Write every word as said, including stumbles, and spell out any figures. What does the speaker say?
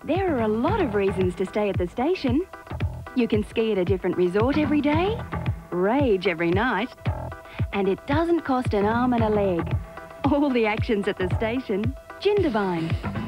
There are a lot of reasons to stay at the station. You can ski at a different resort every day, rage every night, and it doesn't cost an arm and a leg. All the action's at the station. Jindabyne.